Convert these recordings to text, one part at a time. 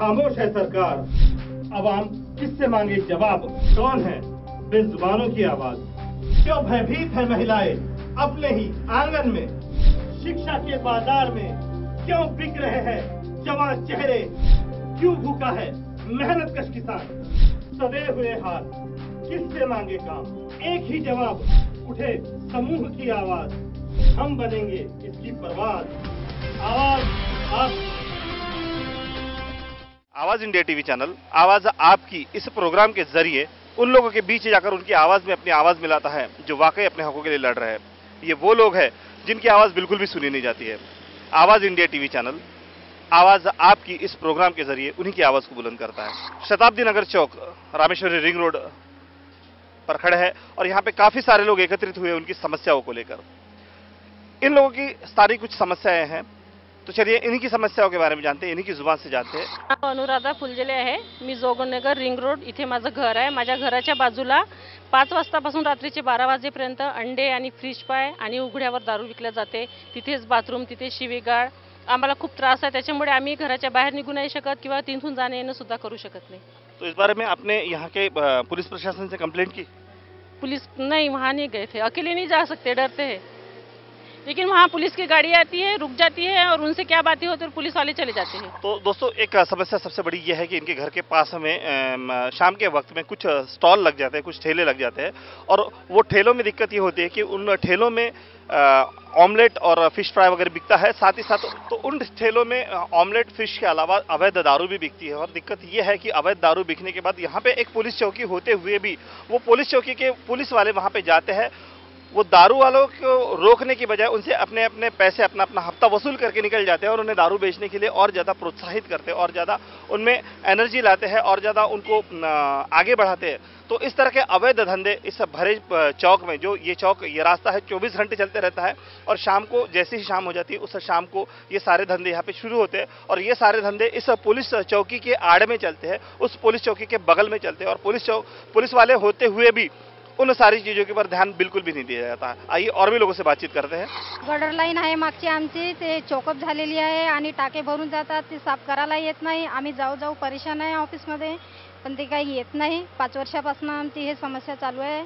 खामोश है सरकार। अवाम किससे मांगे जवाब? कौन है बेजुबानों की आवाज? क्यों भयभीत है महिलाएं अपने ही आंगन में? शिक्षा के बाजार में क्यों बिक रहे हैं जवान चेहरे? क्यों भूखा है मेहनत कश किसान? सदे हुए हाथ किससे मांगे काम? एक ही जवाब, उठे समूह की आवाज। हम बनेंगे इसकी परवाज। आवाज इंडिया टीवी चैनल आवाज आपकी इस प्रोग्राम के जरिए उन लोगों के बीच जाकर उनकी आवाज में अपनी आवाज मिलाता है जो वाकई अपने हकों के लिए लड़ रहे हैं। ये वो लोग हैं जिनकी आवाज बिल्कुल भी सुनी नहीं जाती है। आवाज इंडिया टीवी चैनल आवाज आपकी इस प्रोग्राम के जरिए उन्हीं की आवाज को बुलंद करता है। शताब्दी नगर चौक रामेश्वरी रिंग रोड पर खड़े हैं और यहाँ पे काफी सारे लोग एकत्रित हुए उनकी समस्याओं को लेकर। इन लोगों की सारी कुछ समस्याएं हैं, तो चलिए इन्हीं की समस्याओं के बारे में जानते हैं, इन्हीं की जुबान से जानते हैं। अनुराधा फुलझेले आहे, मी जोगनगर रिंग रोड इथे माझं घर आहे। माझ्या घराच्या बाजूला 5 वाजतापासून रात्रीचे 12 वाजेपर्यंत अंडे आणि फ्रीज पाय आणि उघड्यावर दारू विकल्या जाते। तिथेच बाथरूम, तिथे शिवीगाळ, आम्हाला खूप त्रास आहे। त्याच्यामुळे आम्ही घराच्या बाहेर निघू नाही शकत किंवा तिथून जाणे येणं सुद्धा करू शकत नाही। तो इस बारे में आपने यहाँ के पुलिस प्रशासन से कंप्लेंट की? पुलिस नहीं, वहाँ नहीं गए थे, अकेले नहीं जा सकते, डरते हैं। लेकिन वहाँ पुलिस की गाड़ी आती है, रुक जाती है और उनसे क्या बातें होती है, पुलिस वाले चले जाते हैं। तो दोस्तों एक समस्या सबसे बड़ी यह है कि इनके घर के पास में शाम के वक्त में कुछ स्टॉल लग जाते हैं, कुछ ठेले लग जाते हैं और वो ठेलों में दिक्कत ये होती है कि उन ठेलों में ऑमलेट और फिश फ्राई वगैरह बिकता है। साथ ही साथ तो उन ठेलों में ऑमलेट फिश के अलावा अवैध दारू भी बिकती है और दिक्कत ये है कि अवैध दारू बिकने के बाद यहाँ पे एक पुलिस चौकी होते हुए भी वो पुलिस चौकी के पुलिस वाले वहाँ पे जाते हैं, वो दारू वालों को रोकने की बजाय उनसे अपने अपने पैसे अपना अपना हफ्ता वसूल करके निकल जाते हैं और उन्हें दारू बेचने के लिए और ज़्यादा प्रोत्साहित करते हैं और ज़्यादा उनमें एनर्जी लाते हैं और ज़्यादा उनको आगे बढ़ाते हैं। तो इस तरह के अवैध धंधे इस भरे चौक में, जो ये रास्ता है 24 घंटे चलते रहता है और शाम को जैसे ही शाम हो जाती है उस शाम को ये सारे धंधे यहाँ पे शुरू होते हैं और ये सारे धंधे इस पुलिस चौकी के आड़ में चलते हैं, उस पुलिस चौकी के बगल में चलते हैं और पुलिस वाले होते हुए भी उन सारी चीजों के ऊपर ध्यान बिल्कुल भी नहीं दिया जाता। आइए और भी लोगों से बातचीत करते हैं। गटर लाईन आहे मागची आमची, ते चोकअप झालेली आहे आणि टाके भरून जातात, ते साफ करायला येत नाही। आम्ही जाऊ परेशान आहे ऑफिसमध्ये, पण ते काही येत नाही। 5 वर्षापासून आमची हे समस्या चालू आहे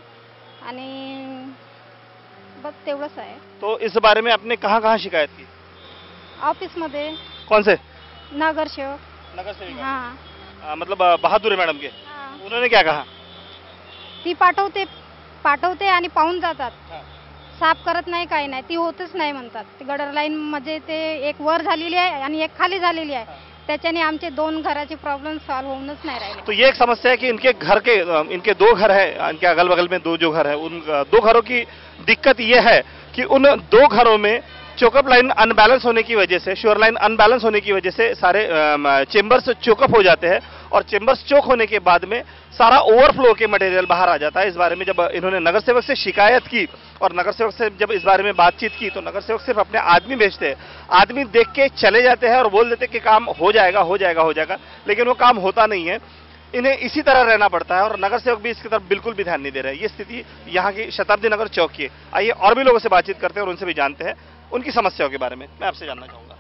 आणि बस तेवढंच आहे। तो इस बारे में आपने कहाँ शिकायत की? ऑफिसमध्ये। कौन से? नगर सेवक सेविका? हाँ। मतलब बहादुर मैडम के? हाँ। उन्होंने क्या कहा? ती पाठवते आणि पाहून जातात, साफ करत नाही, काही नाही, ती होतच नाही म्हणतात। ती गटर लाईन म्हणजे ते एक वर झालेली आहे आणि एक खाली झालेली आहे, त्याच्याने आमचे 2 घराचे प्रॉब्लेम सॉल्व होऊनच नाही राहिले। तो ये एक समस्या है कि इनके 2 घर है, इनके अगल बगल में 2 जो घर है, उन 2 घरों की दिक्कत ये है कि उन 2 घरों में चोकअप लाइन अनबैलेंस होने की वजह से, श्योर लाइन अनबैलेंस होने की वजह से सारे चेंबर्स चोकअप हो जाते हैं और चेंबर्स चोक होने के बाद में सारा ओवरफ्लो के मटेरियल बाहर आ जाता है। इस बारे में जब इन्होंने नगर सेवक से शिकायत की और नगर सेवक से जब इस बारे में बातचीत की तो नगर सेवक सिर्फ अपने आदमी भेजते हैं, आदमी देख के चले जाते हैं और बोल देते हैं कि काम हो जाएगा, लेकिन वो काम होता नहीं है। इन्हें इसी तरह रहना पड़ता है और नगर सेवक भी इसकी तरफ बिल्कुल भी ध्यान नहीं दे रहे हैं। ये स्थिति यहाँ की शताब्दी नगर चौक की है। आइए और भी लोगों से बातचीत करते हैं और उनसे भी जानते हैं उनकी समस्याओं के बारे में। मैं आपसे जानना चाहूंगा।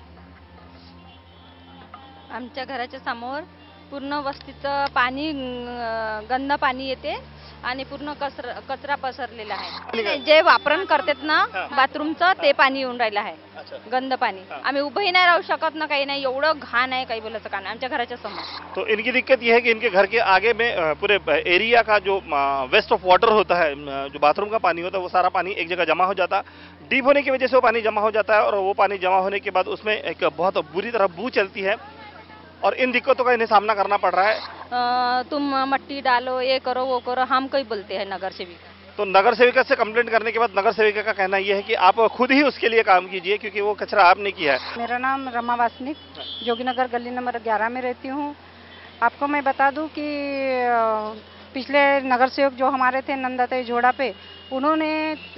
आमच्या घराच्या समोर पूर्ण वस्तीचं पाणी, गंद पाणी येते आणि पूर्ण कचरा पसरलेला आहे। जे वापरण करतात ना बाथरूमचं, ते पाणी येऊन राहिलं आहे, गंद पाणी। आम्ही उभंही नाही राहू शकत ना, काही नाही, एवढं घाण आहे, काही बोलायचं का नाही आमच्या घराच्या समोर। तो इनकी दिक्कत यह है कि इनके घर के आगे में पूरे एरिया का जो वेस्ट ऑफ वाटर होता है, जो बाथरूम का पानी होता है, वो सारा पानी एक जगह जमा हो जाता है। डीप होने की वजह से वो पानी जमा हो जाता है और वो पानी जमा होने के बाद उसमें एक बहुत बुरी तरह बू चलती है और इन दिक्कतों का इन्हें सामना करना पड़ रहा है। तुम मट्टी डालो, ये करो, वो करो, हम कहीं बोलते हैं नगर सेविका। तो नगर सेविका से कंप्लेंट करने के बाद नगर सेविका का कहना यह है कि आप खुद ही उसके लिए काम कीजिए क्योंकि वो कचरा आपने किया है। मेरा नाम रमा वासनिक, जोगीनगर गली नंबर 11 में रहती हूँ। आपको मैं बता दूं कि पिछले नगर सेवक जो हमारे थे नंदाताई झोड़ा पे, उन्होंने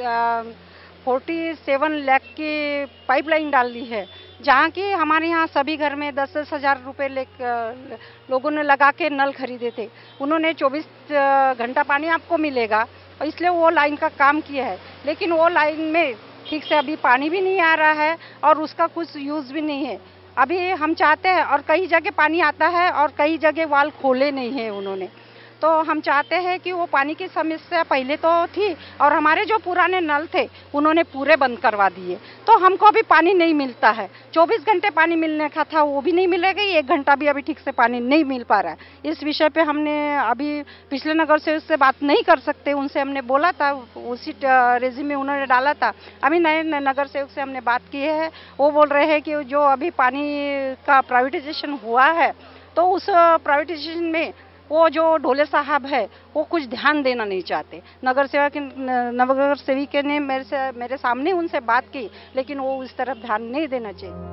47 लाख की पाइपलाइन डाल दी है, जहाँ की हमारे यहाँ सभी घर में 10-10 हज़ार रुपये लोगों ने लगा के नल खरीदे थे। उन्होंने 24 घंटा पानी आपको मिलेगा, इसलिए वो लाइन का काम किया है, लेकिन वो लाइन में ठीक से अभी पानी भी नहीं आ रहा है और उसका कुछ यूज़ भी नहीं है। अभी हम चाहते हैं, और कई जगह पानी आता है और कई जगह वाल खोले नहीं है उन्होंने, तो हम चाहते हैं कि वो पानी की समस्या पहले तो थी और हमारे जो पुराने नल थे उन्होंने पूरे बंद करवा दिए, तो हमको अभी पानी नहीं मिलता है। 24 घंटे पानी मिलने का था वो भी नहीं मिलेगा, 1 घंटा भी अभी ठीक से पानी नहीं मिल पा रहा है। इस विषय पे हमने अभी पिछले नगर सेवक से बात नहीं कर सकते, उनसे हमने बोला था, उसी रेज़्यूमे उन्होंने डाला था। अभी नए नगर सेवक से हमने बात की है, वो बोल रहे हैं कि जो अभी पानी का प्राइवेटाइजेशन हुआ है तो उस प्राइवेटाइजेशन में वो जो ढोले साहब है वो कुछ ध्यान देना नहीं चाहते। नगर सेविका ने मेरे सामने उनसे बात की, लेकिन वो उस तरफ ध्यान नहीं देना चाहिए।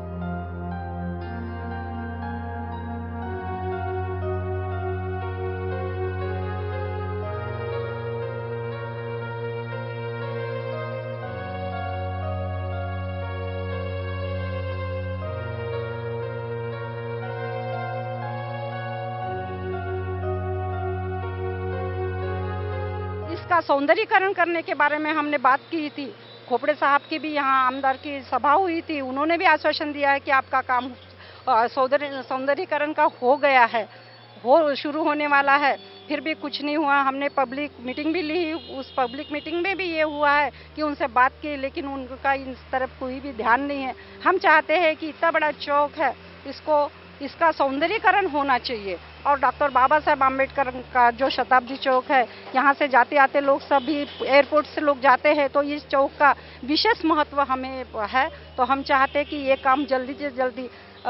इसका सौंदर्यीकरण करने के बारे में हमने बात की थी। खोपड़े साहब की भी यहाँ आमदार की सभा हुई थी, उन्होंने भी आश्वासन दिया है कि आपका काम सौंदर्यीकरण का हो गया है, शुरू होने वाला है, फिर भी कुछ नहीं हुआ। हमने पब्लिक मीटिंग भी ली, उस पब्लिक मीटिंग में भी ये हुआ है कि उनसे बात की, लेकिन उनका इस तरफ कोई भी ध्यान नहीं है। हम चाहते हैं कि इतना बड़ा चौक है, इसका सौंदर्यीकरण होना चाहिए, और डॉक्टर बाबा साहेब आम्बेडकर का जो शताब्दी चौक है, यहाँ से जाते आते लोग सभी एयरपोर्ट से लोग जाते हैं, तो इस चौक का विशेष महत्व हमें है। तो हम चाहते हैं कि ये काम जल्दी से जल्दी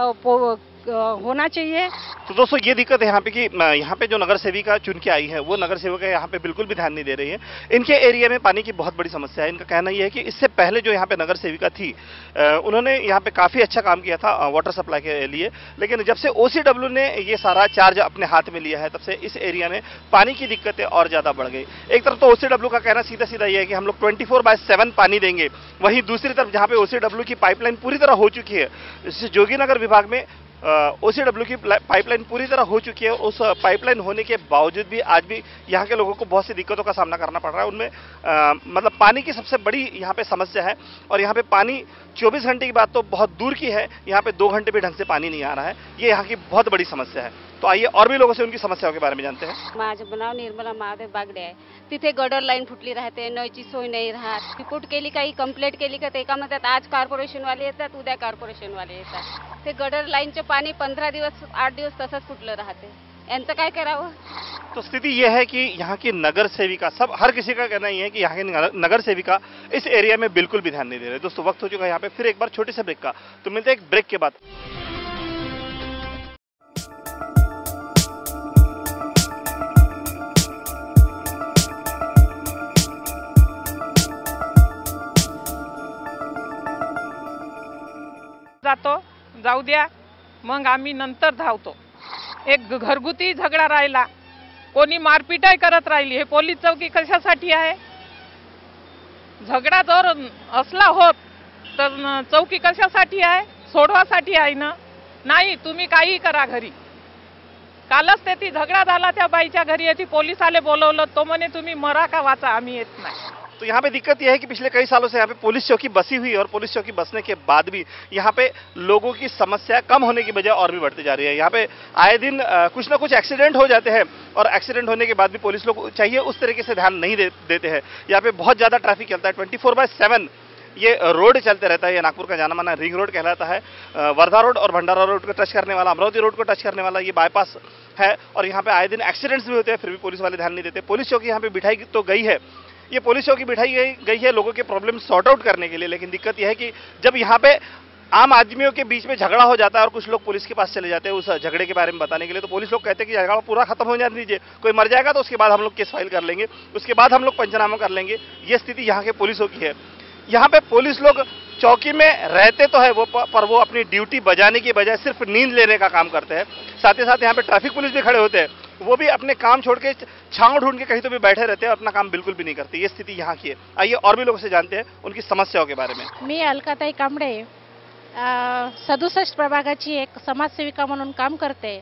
होना चाहिए। तो दोस्तों ये दिक्कत है यहाँ पे कि यहाँ पे जो नगर सेविका चुन के आई है वो नगर सेविका यहाँ पे बिल्कुल भी ध्यान नहीं दे रही है। इनके एरिया में पानी की बहुत बड़ी समस्या है। इनका कहना ये है कि इससे पहले जो यहाँ पे नगर सेविका थी उन्होंने यहाँ पे काफ़ी अच्छा काम किया था वाटर सप्लाई के लिए, लेकिन जब से OCW ने ये सारा चार्ज अपने हाथ में लिया है तब से इस एरिया में पानी की दिक्कतें और ज़्यादा बढ़ गई। एक तरफ तो OCW का कहना सीधा सीधा ये है कि हम लोग 24/7 पानी देंगे, वहीं दूसरी तरफ जहाँ पे OCW की पाइपलाइन पूरी तरह हो चुकी है, जैसे जोगीनगर विभाग में OCW की पाइपलाइन पूरी तरह हो चुकी है, उस पाइपलाइन होने के बावजूद भी आज भी यहाँ के लोगों को बहुत सी दिक्कतों का सामना करना पड़ रहा है। उनमें मतलब पानी की सबसे बड़ी यहाँ पे समस्या है, और यहाँ पे पानी 24 घंटे की बात तो बहुत दूर की है, यहाँ पे 2 घंटे भी ढंग से पानी नहीं आ रहा है। ये यहाँ की बहुत बड़ी समस्या है। तो आइए और भी लोगों से उनकी समस्याओं के बारे में जानते हैं। माझं नाव निर्मला महादेव बागडे आहे। तिथे गडर लाईन फुटली राहते, नळची सोय नाही राहत। रिपोर्ट केली, काही कंप्लेंट केली का ते का म्हणतात आज कॉर्पोरेशनवाले येतात, उद्या कॉर्पोरेशनवाले येतात। ते गडर लाईनचे पाणी 15 दिवस 8 दिवस तसंच फुटलं राहते। यांचं काय करावं? तो स्थिति यह है कि यहाँ की नगर सेविका हर किसी का कहना ये है कि यहाँ की नगर सेविका इस एरिया में बिल्कुल भी ध्यान नहीं दे रहे। दोस्तों वक्त हो चुका है यहाँ पे फिर एक बार छोटे से ब्रेक का, तो मिलते हैं एक ब्रेक के बाद। जाऊ द्या, मग आम्ही नंतर धावतो। एक घरगुती झगडा राहिला, कोणी मारपीटही करत राहिली, हे पोलीस चौकी कशासाठी आहे? झगडा जर असला होत तर चौकी कशासाठी आहे? सोडवासाठी आहे ना? नाही, तुम्ही काही करा घरी। कालच ते ती झगडा झाला, त्या बाईच्या घरी येते पोलिसाले बोलवलं, तो म्हणे तुम्ही मरा का वाचा, आम्ही येत नाही। तो यहाँ पे दिक्कत यह है कि पिछले कई सालों से यहाँ पे पुलिस चौकी बसी हुई है, और पुलिस चौकी बसने के बाद भी यहाँ पे लोगों की समस्या कम होने की बजाय और भी बढ़ती जा रही है। यहाँ पे आए दिन कुछ ना कुछ एक्सीडेंट हो जाते हैं, और एक्सीडेंट होने के बाद भी पुलिस लोग चाहिए उस तरीके से ध्यान नहीं देते हैं। यहाँ पे बहुत ज़्यादा ट्रैफिक चलता है, 24/7 ये रोड चलते रहता है। ये नागपुर का जाना माना रिंग रोड कहलाता है। वर्धा रोड और भंडारा रोड को टच करने वाला, अमरावती रोड को टच करने वाला ये बाईपास है, और यहाँ पे आए दिन एक्सीडेंट्स भी होते हैं, फिर भी पुलिस वाले ध्यान नहीं देते। पुलिस चौकी यहाँ पे बिठाई तो गई है, ये पुलिस चौकी बिठाई गई है लोगों के प्रॉब्लम सॉर्ट आउट करने के लिए, लेकिन दिक्कत यह है कि जब यहाँ पे आम आदमियों के बीच में झगड़ा हो जाता है और कुछ लोग पुलिस के पास चले जाते हैं उस झगड़े के बारे में बताने के लिए, तो पुलिस लोग कहते हैं कि झगड़ा पूरा खत्म हो जाने दीजिए, कोई मर जाएगा तो उसके बाद हम लोग केस फाइल कर लेंगे, उसके बाद हम लोग पंचनामा कर लेंगे। ये स्थिति यहाँ के पुलिसों की है। यहाँ पे पुलिस लोग चौकी में रहते तो है पर वो अपनी ड्यूटी बजाने की बजाय सिर्फ नींद लेने का काम करते हैं। साथ ही साथ यहाँ पे ट्रैफिक पुलिस भी खड़े होते हैं, वो भी अपने काम छोड़ के छांव ढूंढ के कहीं तो भी बैठे रहते हैं, अपना काम बिल्कुल भी नहीं करते। ये स्थिति यहाँ की है। आइए और भी लोगों से जानते हैं उनकी समस्याओं के बारे में। मी अलकाताई कांबळे 67 प्रभागाची एक समाजसेविका म्हणून काम करते।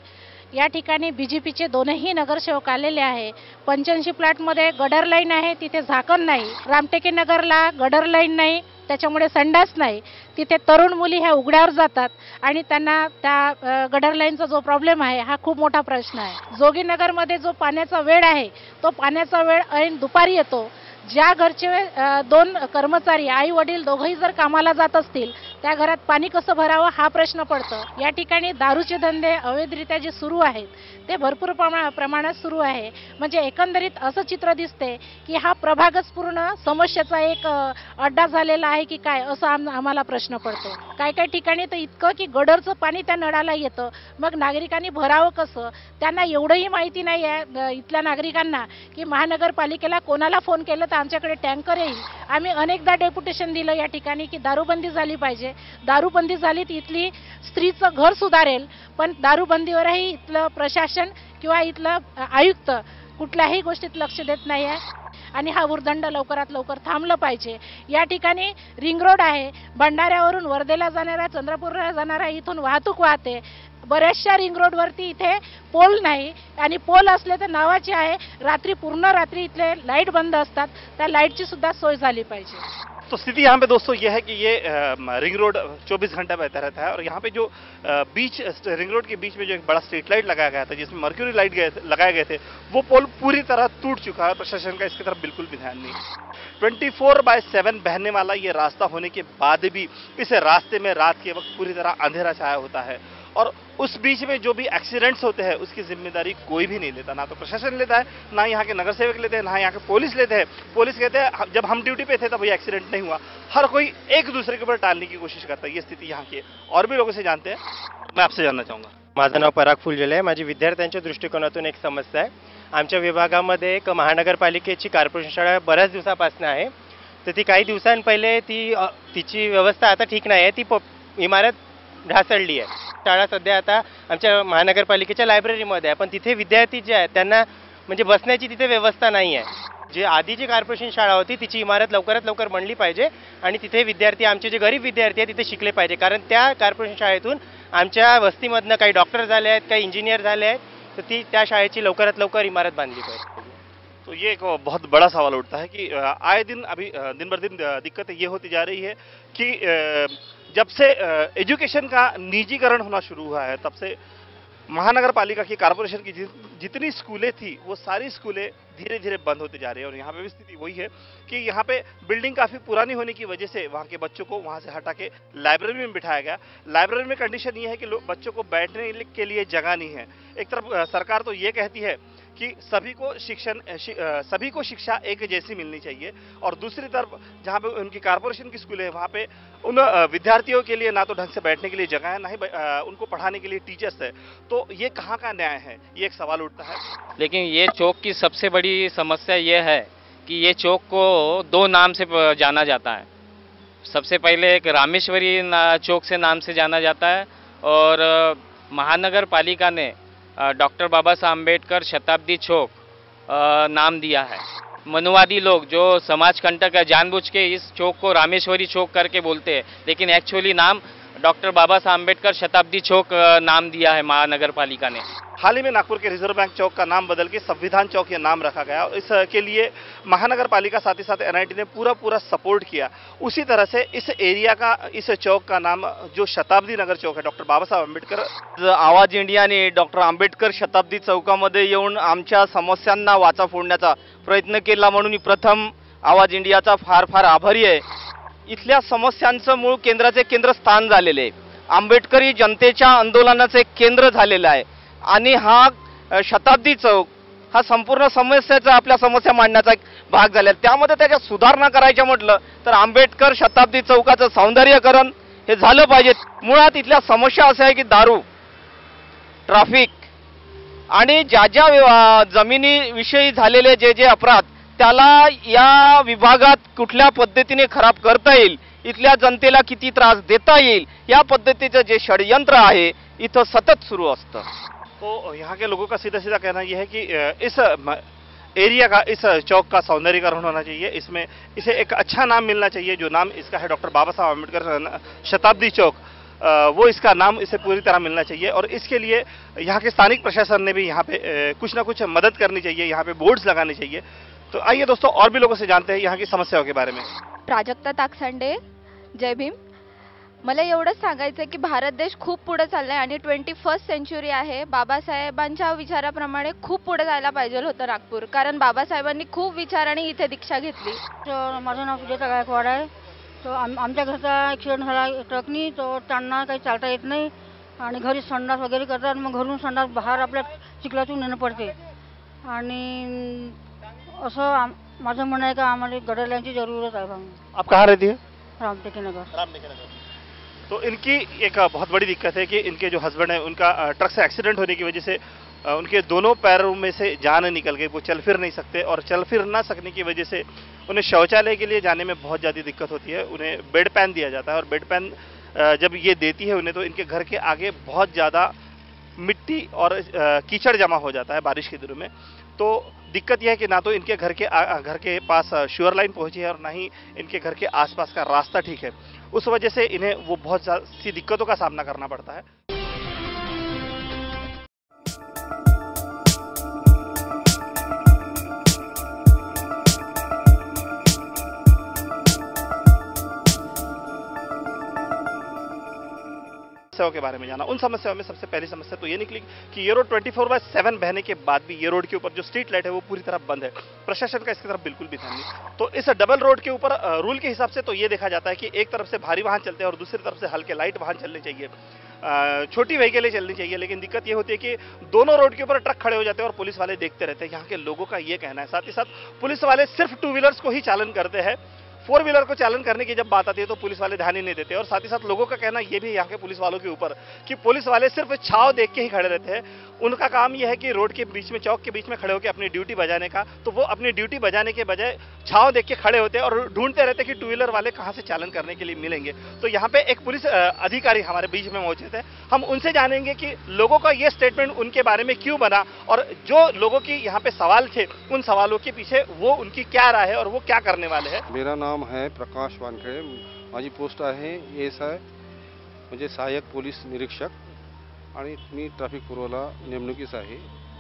या ठिकाणी BJPचे दोनही नगरसेवक आलेले आहे. 85 प्लॅटमध्ये गडर लाईन आहे, तिथे झाकण नाही. रामटेके नगरला गडर लाईन नाही, त्याच्यामुळे संडास नाही. तिथे तरुण मुली ह्या उघड्यावर जातात आणि त्यांना त्या गडर लाईनचा जो प्रॉब्लेम आहे हा खूप मोठा प्रश्न आहे. जोगीनगरमध्ये जो पाण्याचा वेळ आहे तो पाण्याचा वेळ ऐन दुपारी येतो. ज्या घरचे 2 कर्मचारी आई वडील दोघंही जर कामाला जात असतील त्या घरात पाणी कसं भरावं हा प्रश्न पडतो. या ठिकाणी दारूचे धंदे अवैधरित्या जे सुरू आहेत ते भरपूर प्रमाणात सुरू आहे. म्हणजे एकंदरीत असं चित्र दिसते की हा प्रभागच पूर्ण समस्येचा एक अड्डा झालेला आहे की काय, असं आम्हाला प्रश्न पडतो. काय ठिकाणी तर इतकं की गडरचं पाणी त्या नळाला येतं, मग नागरिकांनी भरावं कसं. त्यांना एवढंही माहिती नाही आहे इथल्या नागरिकांना की महानगरपालिकेला कोणाला फोन केलं तर आमच्याकडे टँकर येईल. आम्ही अनेकदा डेप्युटेशन दिलं या ठिकाणी की दारूबंदी झाली पाहिजे. दारूबंदी झाली तर इथली स्त्रीचं घर सुधारेल, पण दारूबंदीवरही इथलं प्रशासन किंवा इथलं आयुक्त कुठल्याही गोष्टीत लक्ष देत नाही आहे आणि हा उर्दंड लवकरात लवकर थांबलं पाहिजे. या ठिकाणी रिंग रोड आहे, भंडाऱ्यावरून वर्धेला जाणाऱ्या, चंद्रपूरला जाणाऱ्या इथून वाहतूक वाहते. बऱ्याचशा रिंग रोडवरती इथे पोल नाही आणि पोल असले तर नावाचे आहे. पूर्ण रात्री इथले लाईट बंद असतात, त्या लाईटची सुद्धा सोय झाली पाहिजे. तो स्थिति यहाँ पे दोस्तों ये है कि ये रिंग रोड 24 घंटा बहता रहता है और यहाँ पे जो बीच रिंग रोड के बीच में जो एक बड़ा स्ट्रीट लाइट लगाया गया था जिसमें मर्क्यूरी लाइट लगाए गए थे वो पोल पूरी तरह टूट चुका है. प्रशासन का इसकी तरफ बिल्कुल भी ध्यान नहीं. 24/7 बहने वाला ये रास्ता होने के बाद भी इस रास्ते में रात के वक्त पूरी तरह अंधेरा छाया होता है और उस बीच में जो भी एक्सीडेंट्स होते हैं उसकी जिम्मेदारी कोई भी नहीं लेता. ना तो प्रशासन लेता है, ना यहाँ के नगर सेवक लेते हैं, ना यहाँ के पुलिस लेते हैं. पुलिस कहते हैं जब हम ड्यूटी पे थे तब ये एक्सीडेंट नहीं हुआ. हर कोई एक दूसरे के ऊपर टालने की कोशिश करता है. ये स्थिति यहाँ की है. और भी लोगों से जानते हैं. मैं आपसे जानना चाहूँगा. माझं नाव पराग फुलझेले आहे. माझी विद्यार्थ्यांच्या दृष्टिकोनातून एक समस्या आहे. आमच्या विभागामध्ये एक महानगरपालिकेची कॉर्पोरेशन शाळा बऱ्याच दिवसापासून आहे. तर ती काही दिवसांपहिले तिची व्यवस्था आता ठीक नाही आहे. ती इमारत ढासळली आहे. शाळा सध्या आता आमच्या महानगरपालिकेच्या लायब्ररीमध्ये आहे, पण तिथे विद्यार्थी जे आहेत त्यांना म्हणजे बसण्याची तिथे व्यवस्था नाही आहे. जे आधीची कॉर्पोरेशन शाळा होती तिची इमारत लवकरात लवकर बनली पाहिजे आणि तिथे विद्यार्थी आमचे जे गरीब विद्यार्थी आहेत तिथे शिकले पाहिजे. कारण त्या कॉर्पोरेशन शाळेतून आमच्या वस्तीमधनं काही डॉक्टर झाले आहेत, काही इंजिनियर झाले आहेत, तर त्या शाळेची लवकरात लवकर इमारत बांधली पाहिजे. तो ये एक बहुत बड़ा सवाल उठता है कि आए दिन अभी दिन बर दिन दिक्कतें ये होती जा रही है कि जब से एजुकेशन का निजीकरण होना शुरू हुआ है तब से महानगर पालिका की कॉर्पोरेशन की जितनी स्कूलें थी वो सारी स्कूलें धीरे धीरे बंद होते जा रही है. और यहाँ पे भी स्थिति वही है कि यहाँ पे बिल्डिंग काफ़ी पुरानी होने की वजह से वहाँ के बच्चों को वहाँ से हटा के लाइब्रेरी में बिठाया गया. लाइब्रेरी में कंडीशन ये है कि बच्चों को बैठने के लिए जगह नहीं है. एक तरफ सरकार तो ये कहती है कि सभी को शिक्षा एक जैसी मिलनी चाहिए और दूसरी तरफ जहाँ पे उनकी कॉर्पोरेशन की स्कूल है वहाँ पे उन विद्यार्थियों के लिए ना तो ढंग से बैठने के लिए जगह है, ना ही उनको पढ़ाने के लिए टीचर्स है. तो ये कहाँ का न्याय है, ये एक सवाल उठता है. लेकिन ये चौक की सबसे बड़ी समस्या ये है कि ये चौक को 2 नाम से जाना जाता है. सबसे पहले एक रामेश्वरी चौक से नाम से जाना जाता है और महानगर पालिका ने डॉक्टर बाबा साहब अम्बेडकर शताब्दी चौक नाम दिया है. मनुवादी लोग जो समाज कंटक है जानबूझ के इस चौक को रामेश्वरी चौक करके बोलते हैं, लेकिन एक्चुअली नाम डॉक्टर बाबा साहब अम्बेडकर शताब्दी चौक नाम दिया है महानगर पालिका ने. हाल ही में नागपुर के रिजर्व बैंक चौक का नाम बदल के संविधान चौक ये नाम रखा गया. इसके लिए महानगर पालिका साथ ही साथ NIT ने पूरा सपोर्ट किया. उसी तरह से इस एरिया का, इस चौक का नाम जो शताब्दी नगर चौक है डॉक्टर बाबासाहेब आंबेडकर. आवाज इंडियाने डॉक्टर आंबेडकर शताब्दी चौकामध्ये येऊन आमच्या समस्यांना वाचा फोडण्याचा प्रयत्न केला म्हणून मी प्रथम आवाज इंडियाचा फार फार आभारी आहे. इथल्या समस्यांचं मूळ केंद्राचे केंद्रस्थान झालेले आहे. आंबेडकरी जनतेच्या आंदोलनाचे केंद्र झालेलं आहे आणि हा शताब्दी चौक हा संपूर्ण समस्याचा आपल्या समस्या मांडण्याचा एक भाग झाला. त्यामध्ये त्याच्या सुधारणा करायच्या म्हटलं तर आंबेडकर शताब्दी चौकाचं सौंदर्यीकरण हे झालं पाहिजे. मुळात इथल्या समस्या अशा आहे की दारू, ट्रॅफिक आणि ज्या जमिनीविषयी झालेले जे अपराध त्याला या विभागात कुठल्या पद्धतीने खराब करता येईल, इथल्या जनतेला किती त्रास देता येईल या पद्धतीचं जे षडयंत्र आहे इथं सतत सुरू असतं. तो यहाँ के लोगों का सीधा सीधा कहना यह है कि इस एरिया का, इस चौक का सौंदर्यीकरण होना चाहिए. इसे एक अच्छा नाम मिलना चाहिए. जो नाम इसका है डॉक्टर बाबा साहब अम्बेडकर शताब्दी चौक. वो इसका नाम इसे पूरी तरह मिलना चाहिए। और इसके लिए यहाँ के स्थानिक प्रशासन ने भी यहाँ पे कुछ ना कुछ मदद करनी चाहिए, यहाँ पे बोर्ड्स लगाने चाहिए। तो आइए दोस्तों और भी लोगों से जानते हैं यहाँ की समस्याओं के बारे में। प्राजक्ता ताकसांडे, जय भीम। मला एवढंच सांगायचं की भारत देश खूप पुढे चाललाय आणि 21st सेंचुरी आहे। बाबासाहेबांच्या विचाराप्रमाणे खूप पुढे जायला पाहिजे होतं नागपूर, कारण बाबासाहेबांनी खूप विचारांनी इथे दीक्षा घेतली। माझं नाव सुजाता गायकवाड आहे। तो आमच्या घरचा ॲक्सिडेंट झाला ट्रकनी, तो त्यांना काही चालता येत नाही आणि घरी संडास वगैरे करतात, मग घरून संडास बाहेर आपल्या चिखलातून नेणं पडते आणि असं माझं म्हणणं आहे का आम्हाला गडरलाईनची जरूरत आहे। आप कहाँ रहती है? रामटेके नगर। तो इनकी एक बहुत बड़ी दिक्कत है कि इनके जो हस्बैंड है उनका ट्रक से एक्सीडेंट होने की वजह से उनके दोनों पैरों में से जान निकल गई, वो चल फिर नहीं सकते और चल फिर ना सकने की वजह से उन्हें शौचालय के लिए जाने में बहुत ज़्यादा दिक्कत होती है। उन्हें बेड पैन दिया जाता है और बेड पैन जब ये देती है उन्हें, तो इनके घर के आगे बहुत ज़्यादा मिट्टी और कीचड़ जमा हो जाता है बारिश के दिनों में। तो दिक्कत यह है कि ना तो इनके घर के पास श्योर लाइन पहुंची है और ना ही इनके घर के आसपास का रास्ता ठीक है। उस वजह से इन्हें वो बहुत सी दिक्कतों का सामना करना पड़ता है। समस्याओं के बारे में जाना। उन समस्याओं में सबसे पहली समस्या तो ये निकली कि ये रोड 24/7 बहने के बाद भी ये रोड के ऊपर जो स्ट्रीट लाइट है वो पूरी तरह बंद है। प्रशासन का इसकी तरफ बिल्कुल भी ध्यान नहीं। तो इस डबल रोड के ऊपर रूल के हिसाब से तो ये देखा जाता है कि एक तरफ से भारी वाहन चलते हैं और दूसरी तरफ से हल्के लाइट वाहन चलने चाहिए, छोटी व्हीकलें चलनी चाहिए। लेकिन दिक्कत ये होती है कि दोनों रोड के ऊपर ट्रक खड़े हो जाते हैं और पुलिस वाले देखते रहते हैं। यहाँ के लोगों का ये कहना है। साथ ही साथ पुलिस वाले सिर्फ 2 व्हीलर्स को ही चालन करते हैं, 4 व्हीलर को चालन करने की जब बात आती है तो पुलिस वाले ध्यान ही नहीं देते। और साथ ही साथ लोगों का कहना ये भी यहाँ के पुलिस वालों के ऊपर कि पुलिस वाले सिर्फ छाव देख के ही खड़े रहते हैं। उनका काम यह है कि रोड के बीच में, चौक के बीच में खड़े होकर अपनी ड्यूटी बजाने का, तो वो अपनी ड्यूटी बजाने के बजाय छाव देख के खड़े होते हैं और ढूंढते रहते हैं कि 2 व्हीलर वाले कहाँ से चालन करने के लिए मिलेंगे। तो यहाँ पे एक पुलिस अधिकारी हमारे बीच में मौजूद है, हम उनसे जानेंगे कि लोगों का ये स्टेटमेंट उनके बारे में क्यों बना और जो लोगों की यहाँ पे सवाल थे उन सवालों के पीछे वो उनकी क्या राय है और वो क्या करने वाले हैं। मेरा नाम है प्रकाश वानखेडे, माझी पोस्ट आहे ASI म्हणजे सहाय्यक पोलीस निरीक्षक आणि मी ट्रॅफिक पुरवठा नेमणुकीस आहे।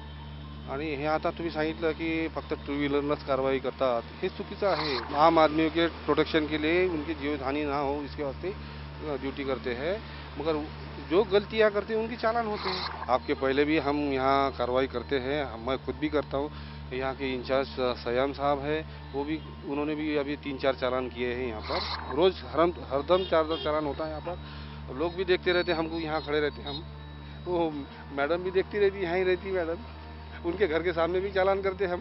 आणि हे आता तुम्ही सांगितलं की फक्त 2 व्हीलरनंच कारवाई करतात, हे चुकीचं आहे। आम आदमी के प्रोटेक्शन के लिए उनकी जीवहानि ना हो इसके वास्ते ड्यूटी करते हैं, मगर जो गलतियां करते हैं उनकी चालान होते हैं। आपके पहले भी हम यहाँ कार्रवाई करते हैं, मैं खुद भी करता हूँ। यहाँ के इंचार्ज सयाम साहब है, वो भी, उन्होंने भी अभी 3-4 चालान किए हैं। यहाँ पर रोज हरदम 4-10 चालान होता है यहाँ पर। लोग भी देखते रहते हैं हमको, यहाँ खड़े रहते हैं हम, वो मैडम भी देखती रहती, यहाँ ही रहती मैडम, उनके घर के सामने भी चालान करते हम।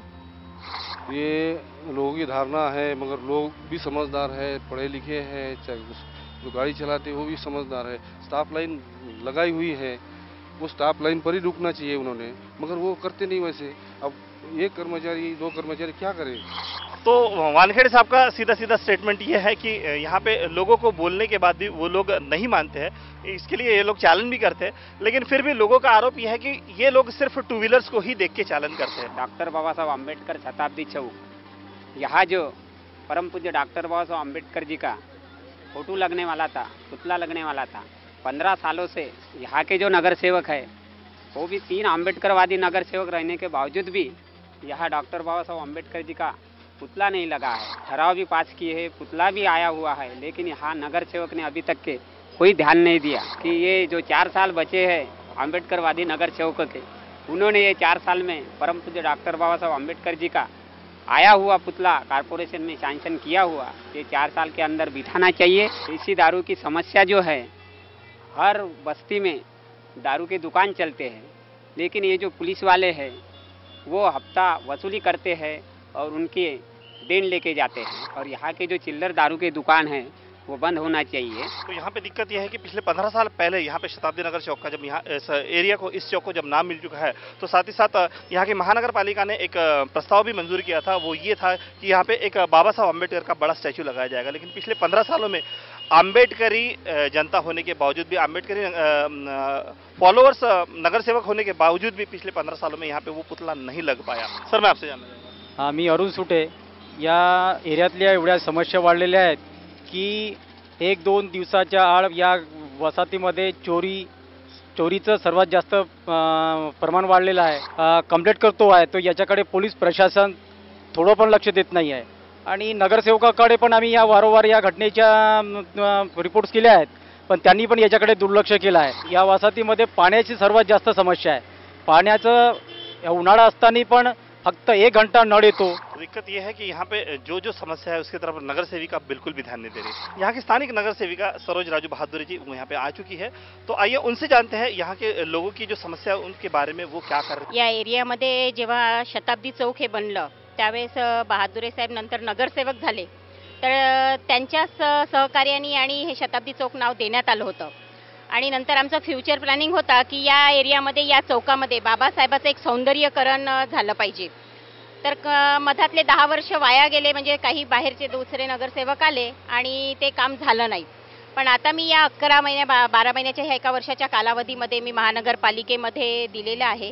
ये लोगों की धारणा है, मगर लोग भी समझदार है, पढ़े लिखे हैं, जो गाड़ी चलाते वो भी समझदार है। स्टॉप लाइन लगाई हुई है, वो स्टॉप लाइन पर ही रुकना चाहिए उन्होंने, मगर वो करते नहीं वैसे। अब 1 कर्मचारी 2 कर्मचारी क्या करें। तो वानखेड़े साहब का सीधा सीधा स्टेटमेंट ये है कि यहाँ पे लोगों को बोलने के बाद भी वो लोग नहीं मानते हैं, इसके लिए ये लोग चालन भी करते हैं। लेकिन फिर भी लोगों का आरोप यह है कि ये लोग सिर्फ 2 व्हीलर्स को ही देख के चालन करते हैं। डॉक्टर बाबा साहब अम्बेडकर शताब्दी चौक, यहाँ जो परम पूज्य डॉक्टर बाबा साहब अम्बेडकर जी का फोटो लगने वाला था, पुतला लगने वाला था, 15 सालों से यहाँ के जो नगर सेवक है वो भी 3 अम्बेडकरवादी नगर सेवक रहने के बावजूद भी यहाँ डॉक्टर बाबा साहब अम्बेडकर जी का पुतला नहीं लगा है। ठहराव भी पास किए है, पुतला भी आया हुआ है, लेकिन यहाँ नगर सेवक ने अभी तक के कोई ध्यान नहीं दिया कि ये जो 4 साल बचे हैं अम्बेडकरवादी नगर सेवकों के, उन्होंने ये 4 साल में परम पूज्य डॉक्टर बाबा साहब अम्बेडकर जी का आया हुआ पुतला कारपोरेशन में सैंक्शन किया हुआ, ये 4 साल के अंदर बिठाना चाहिए। देसी दारू की समस्या जो है, हर बस्ती में दारू की दुकान चलते हैं, लेकिन ये जो पुलिस वाले हैं वो हफ्ता वसूली करते हैं और उनके देन लेके जाते हैं, और यहाँ के जो चिल्लर दारू की दुकान है वो बंद होना चाहिए। तो यहाँ पे दिक्कत यह है कि पिछले 15 साल पहले यहाँ पे शताब्दी नगर चौक का जब यहाँ इस एरिया को, इस चौक को जब नाम मिल चुका है, तो साथ ही साथ यहाँ की महानगर पालिका ने एक प्रस्ताव भी मंजूर किया था। वो ये था कि यहाँ पे एक बाबा साहब अम्बेडकर का बड़ा स्टैचू लगाया जाएगा। लेकिन पिछले 15 सालों में अम्बेडकरी जनता होने के बावजूद भी, अम्बेडकरी फॉलोअर्स नगर सेवक होने के बावजूद भी पिछले 15 सालों में यहाँ पे वो पुतला नहीं लग पाया। सर, मैं आपसे जानना चाहूँगा। हाँ, मी अरुण सुटे। या एरियातल्या एवढ्या समस्या वाढलेल्या आहेत की 1-2 दिवसाच्या आड या वसाहतीमध्ये चोरीचं सर्वात जास्त प्रमाण वाढलेलं आहे. कंप्लेंट करतो आहे तो याच्याकडे पोलीस प्रशासन थोडं पण लक्ष देत नाही आहे. आणि नगरसेवकाकडे पण आम्ही वारंवार या घटनेच्या रिपोर्ट्स केल्या आहेत, पण त्यांनी पण याच्याकडे दुर्लक्ष केलं आहे. या वसाहतीमध्ये पाण्याची सर्वात जास्त समस्या आहे. पाण्याचं उन्हाळा असताना पण फक्त 1 घंटा नळ येतो. दिक्कत यह है कि यहाँ पे जो समस्या है उसकी तरफ नगर सेविका बिल्कुल भी ध्यान नहीं दे रही। यहाँ की स्थानिक नगर सेविका सरोज राजू बहादुर जी वो यहाँ पे आ चुकी है, तो आइए उनसे जानते हैं यहाँ के लोगों की जो समस्या है उनके बारे में वो क्या कर रहे हैं। या एरियामध्ये जेव्हा शताब्दी चौक हे बनलं त्यावेळेस बहादुरे साहेब नंतर नगरसेवक झाले, तर त्यांच्याच सहकार्याने आणि हे शताब्दी चौक नाव देण्यात आलं होतं. आणि नंतर आमचं फ्युचर प्लॅनिंग होता की या एरियामध्ये या चौकामध्ये बाबासाहेबाचं एक सौंदर्यीकरण झालं पाहिजे. तर मधातले 10 वर्ष वाया गेले, म्हणजे काही बाहेरचे दुसरे नगरसेवक आले आणि ते काम झालं नाही. पण आता मी या 12 महिन्याच्या ह्या 1 वर्षाच्या कालावधीमध्ये मी महानगरपालिकेमध्ये दिलेलं आहे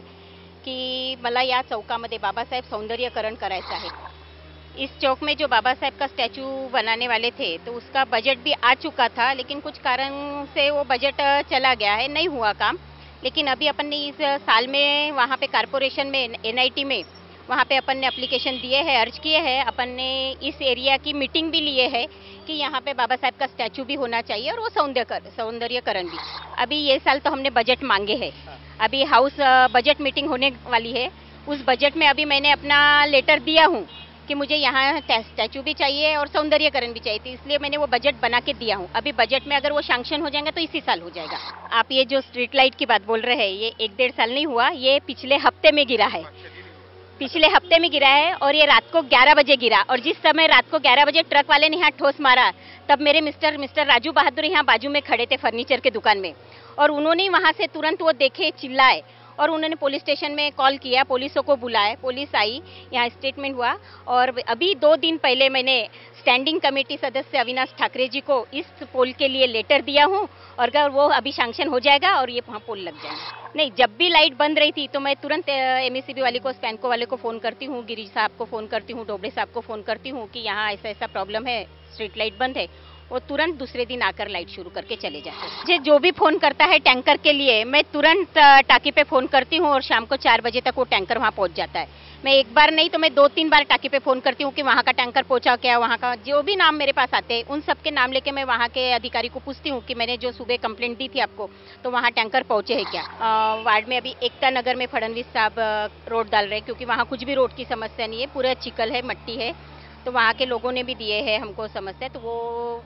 कि मला या चौकामध्ये बाबासाहेब सौंदर्यीकरण करायचं है। इस चौक में जो बाबा साहेब का स्टैचू बनाने वाले थे तो उसका बजट भी आ चुका था, लेकिन कुछ कारण से वो बजट चला गया है, नहीं हुआ काम। लेकिन अभी अपन ने इस साल में वहाँ पे कारपोरेशन में NIT में वहाँ पे अपन ने एप्लीकेशन दिए हैं, अर्ज किए हैं। अपन ने इस एरिया की मीटिंग भी लिए है कि यहाँ पे बाबा साहेब का स्टैचू भी होना चाहिए और वो सौंदर्यकरण भी। अभी ये साल तो हमने बजट मांगे हैं, अभी हाउस बजट मीटिंग होने वाली है। उस बजट में अभी मैंने अपना लेटर दिया हूँ कि मुझे यहाँ स्टैचू भी चाहिए और सौंदर्यकरण भी चाहिए, तो इसलिए मैंने वो बजट बना के दिया हूँ। अभी बजट में अगर वो सैंक्शन हो जाएगा तो इसी साल हो जाएगा। आप ये जो स्ट्रीट लाइट की बात बोल रहे हैं, ये 1-1.5 साल नहीं हुआ, ये पिछले हफ्ते में गिरा है, पिछले हफ्ते में गिरा है। और ये रात को 11 बजे गिरा, और जिस समय रात को 11 बजे ट्रक वाले ने यहाँ ठोस मारा, तब मेरे मिस्टर राजू बहादुर यहाँ बाजू में खड़े थे फर्नीचर के दुकान में, और उन्होंने वहाँ से तुरंत वो देखे, चिल्लाए, और उन्होंने पुलिस स्टेशन में कॉल किया, पुलिसों को बुलाया, पुलिस आई, यहाँ स्टेटमेंट हुआ। और अभी 2 दिन पहले मैंने स्टैंडिंग कमेटी सदस्य अविनाश ठाकरे जी को इस पोल के लिए लेटर दिया हूँ, और अगर वो अभी सैंक्शन हो जाएगा और ये वहाँ पोल लग जाएगा। नहीं, जब भी लाइट बंद रही थी तो मैं तुरंत MECB वाले को, स्पैनको वाले को फ़ोन करती हूँ, गिरीश साहब को फ़ोन करती हूँ, डोबड़े साहब को फ़ोन करती हूँ कि यहाँ ऐसा ऐसा प्रॉब्लम है, स्ट्रीट लाइट बंद है। वो तुरंत दूसरे दिन आकर लाइट शुरू करके चले जाते हैं। मुझे जो भी फ़ोन करता है टैंकर के लिए, मैं तुरंत टाकी पे फ़ोन करती हूँ और शाम को 4 बजे तक वो टैंकर वहाँ पहुँच जाता है। मैं एक बार नहीं तो मैं 2-3 बार टाकी पे फ़ोन करती हूँ कि वहाँ का टैंकर पहुँचा क्या, वहाँ का जो भी नाम मेरे पास आते हैं उन सब के नाम लेके मैं वहाँ के अधिकारी को पूछती हूँ कि मैंने जो सुबह कंप्लेंट दी थी आपको, तो वहाँ टैंकर पहुँचे हैं क्या। वार्ड में अभी एकता नगर में फडणवीस साहब रोड डाल रहे हैं, क्योंकि वहाँ कुछ भी रोड की समस्या नहीं है, पूरा चिकल है, मट्टी है, तो वहाँ के लोगों ने भी दिए हैं हमको समस्या। तो वो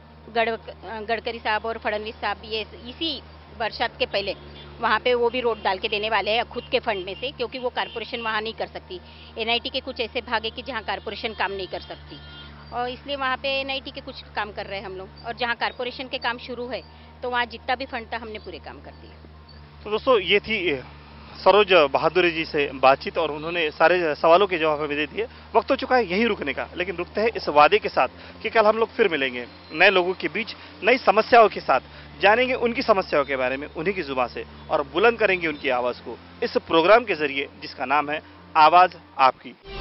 गडकरी साहब और फडणवीस साहब ये इसी बरसात के पहले वहाँ पे वो भी रोड डाल के देने वाले हैं खुद के फंड में से, क्योंकि वो कारपोरेशन वहाँ नहीं कर सकती। NIT के कुछ ऐसे भाग है कि जहाँ कारपोरेशन काम नहीं कर सकती, और इसलिए वहाँ पे NIT के कुछ काम कर रहे हैं हम लोग, और जहाँ कारपोरेशन के काम शुरू है तो वहाँ जितना भी फंड था हमने पूरे काम कर दिए। तो दोस्तों, ये थी सरोज बहादुर जी से बातचीत, और उन्होंने सारे सवालों के जवाब हमें दे दिए। वक्त हो चुका है यहीं रुकने का, लेकिन रुकते हैं इस वादे के साथ कि कल हम लोग फिर मिलेंगे नए लोगों के बीच, नई समस्याओं के साथ, जानेंगे उनकी समस्याओं के बारे में उन्हीं की जुबान से, और बुलंद करेंगे उनकी आवाज़ को इस प्रोग्राम के जरिए जिसका नाम है आवाज़ आपकी।